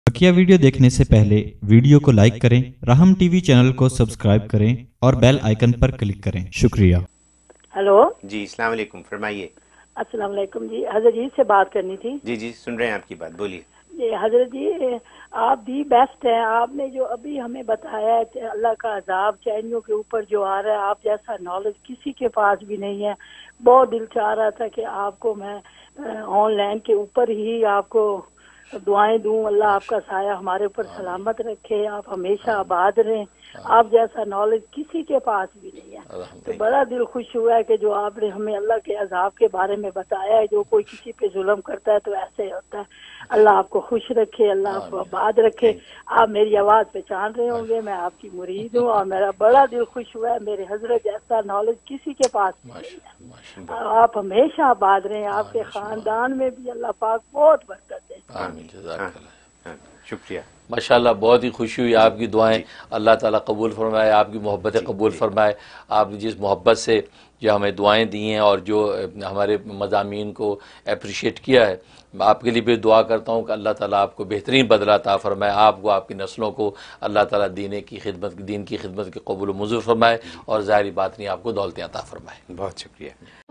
बकिया video देखने से पहले वीडियो को लाइक करें, राहम टीवी चैनल को सब्सक्राइब करें और बेल आइकन पर क्लिक करें। शुक्रिया। हेलो जी, अस्सलाम वालेकुम, फरमाइए। अस्सलाम वालेकुम जी, हजरत जी से बात करनी थी। जी जी, सुन रहे हैं आपकी बात, बोलिए। जी हजरत जी, आप दी बेस्ट हैं। आपने जो अभी हमें बताया है कि अल्लाह का अजाब चैनियों के ऊपर जो आ रहा है, आप जैसा नॉलेज किसी के पास भी नहीं है। बहुत दिल चाह रहा था कि आपको मैं ऑनलाइन के ऊपर ही आपको दुआएं दूं। अल्लाह आपका साया हमारे ऊपर सलामत रखे, आप हमेशा आबाद रहें। आप जैसा नॉलेज किसी के पास भी नहीं है। तो बड़ा दिल खुश हुआ है कि जो आपने हमें अल्लाह के अजाब के बारे में बताया है। जो कोई किसी पे जुल्म करता है तो ऐसे होता है। अल्लाह आपको खुश रखे, अल्लाह आपको आबाद रखे। आप मेरी आवाज़ पहचान रहे होंगे, मैं आपकी मुरीद हूँ और मेरा बड़ा दिल खुश हुआ है। मेरे हजरत जैसा नॉलेज किसी के पास नहीं है। आप हमेशा आबाद रहें, आपके खानदान में भी अल्लाह पाक बहुत बरकत दे। शुक्रिया। माशाल्लाह, बहुत ही खुशी हुई। आपकी दुआएं अल्लाह ताला कबूल फरमाए, आपकी मोहब्बतें कबूल फरमाए। आपने जिस मोहब्बत से जो हमें दुआएं दी हैं और जो हमारे मज़ामीन को अप्रिशिएट किया है, मैं आपके लिए भी दुआ करता हूँ कि अल्लाह ताला आपको बेहतरीन बदला अता फरमाए। आपको, आपकी नस्लों को अल्लाह ताला दीन की खिदमत के कबूल मंजूर फरमाए और ज़ाहिरी बात नहीं, आपको दौलतें अता फरमाए। बहुत शुक्रिया।